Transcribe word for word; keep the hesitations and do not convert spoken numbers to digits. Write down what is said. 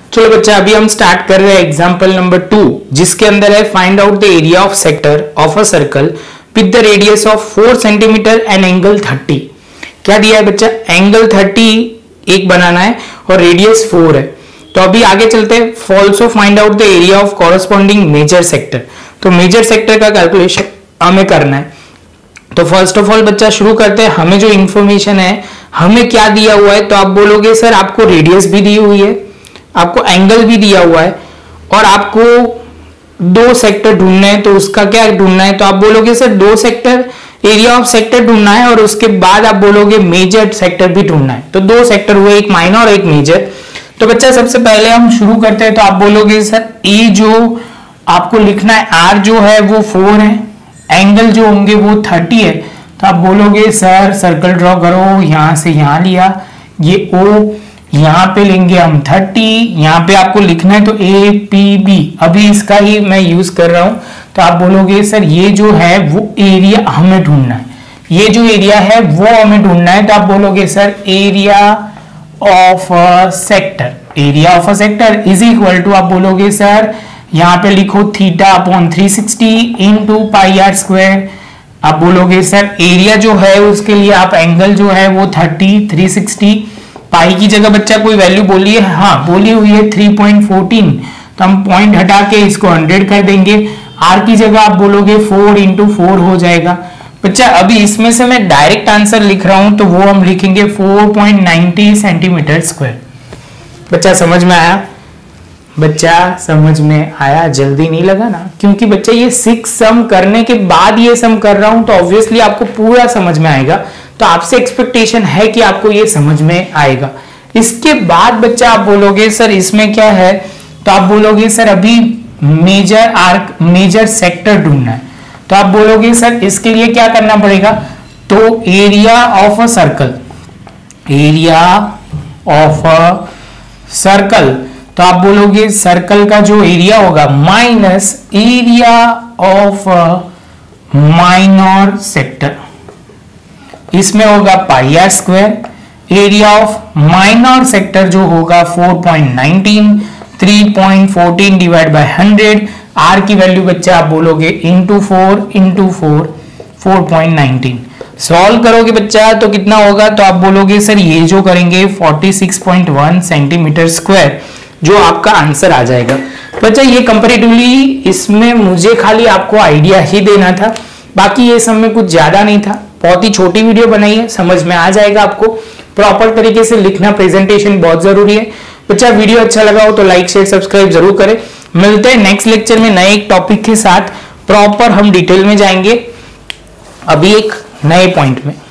चलो बच्चा अभी हम स्टार्ट कर रहे हैं एग्जांपल नंबर टू, जिसके अंदर है find out the area of sector of a circle with the radius of four centimetre and angle thirty. क्या दिया है बच्चा? एंगल थर्टी एक बनाना है और रेडियस फोर है। तो अभी आगे चलते हैं। Also find out the area of corresponding major sector. तो मेजर सेक्टर का कैलकुलेशन हमें करना है। तो फर्स्ट ऑफ ऑल बच्चा शुरू करते हैं। हमें जो इंफॉर्मेशन है, हमें क्या दिया हुआ है? तो आप बोलोगे सर आपको रेडियस भी दी हुई है, आपको एंगल भी दिया हुआ है और आपको दो सेक्टर ढूंढना है। तो उसका क्या ढूंढना है? तो आप बोलोगे सर दो सेक्टर, एरिया ऑफ सेक्टर ढूंढना है और उसके बाद आप बोलोगे मेजर सेक्टर भी ढूंढना है। तो दो सेक्टर हुए, एक माइनर और एक मेजर। तो बच्चा सबसे पहले हम शुरू करते हैं। तो आप बोलोगे सर ए जो आपको लिखना है, आर जो है वो फोर है, एंगल जो होंगे वो थर्टी है। तो आप बोलोगे सर सर्कल ड्रॉ करो, यहां से यहां लिया, ये ओ, यहां पे लेंगे हम थर्टी, यहां पे आपको लिखना है तो ए पी बी, अभी इसका ही मैं यूज कर रहा हूं। तो आप बोलोगे सर ये जो है वो एरिया हमें ढूंढना है, ये जो एरिया है वो हमें ढूंढना है। तो आप बोलोगे sir area of a sector, area of a sector is equal to, आप बोलोगे सर यहां पे लिखो theta upon three sixty into pi r square. आप बोलोगे सर एरिया जो है उसके लिए आप एंगल जो है वो थर्टी, थ्री सिक्सटी, पाई की जगह बच्चा कोई वैल्यू बोली है? हाँ बोली हुई है थ्री पॉइंट फोर्टीन। तो हम पॉइंट हटा के इसको हंड्रेड कर देंगे। आर की जगह आप बोलोगे फोर इंटू फोर हो जाएगा। बच्चा अभी इसमें से मैं डायरेक्ट आंसर लिख रहा हूं तो वो हम लिखेंगे four point ninety centimetre square. बच्चा समझ में आया? बच्चा समझ में आया? जल्दी नहीं लगा ना, क्योंकि बच्चा ये सिक्स सम करने के बाद ये सम कर रहा हूं तो ऑब्वियसली आपको पूरा समझ में आएगा। तो आपसे एक्सपेक्टेशन है कि आपको ये समझ में आएगा। इसके बाद बच्चा आप बोलोगे सर इसमें क्या है? तो आप बोलोगे सर अभी मेजर आर्क, मेजर सेक्टर ढूंढना है। तो आप बोलोगे सर इसके लिए क्या करना पड़ेगा? तो area of a circle, area of a circle, तो आप बोलोगे सर्कल का जो एरिया होगा minus area of minor sector, इसमें होगा pi r square. Area of minor sector जो होगा four point nineteen, three point fourteen divide by hundred. R की वैल्यू बच्चा आप बोलोगे into four into four, four point nineteen. Solve करोगे बच्चा तो कितना होगा? तो आप बोलोगे सर ये जो करेंगे forty six point one centimetre square, जो आपका आंसर आ जाएगा। बच्चा ये कंपैरेटिवली इसमें मुझे खाली आपको आइडिया ही देना था, बाकी ये सब में कुछ ज्यादा नहीं था। बहुत ही छोटी वीडियो बनाई है, समझ में आ जाएगा आपको। प्रॉपर तरीके से लिखना, प्रेजेंटेशन बहुत जरूरी है। बच्चा वीडियो अच्छा लगा हो तो लाइक शेयर सब्सक्राइब जरूर करें। मिलते हैं नेक्स्ट लेक्चर में नए एक टॉपिक के साथ। प्रॉपर हम डिटेल में जाएंगे अभी एक नए पॉइंट में।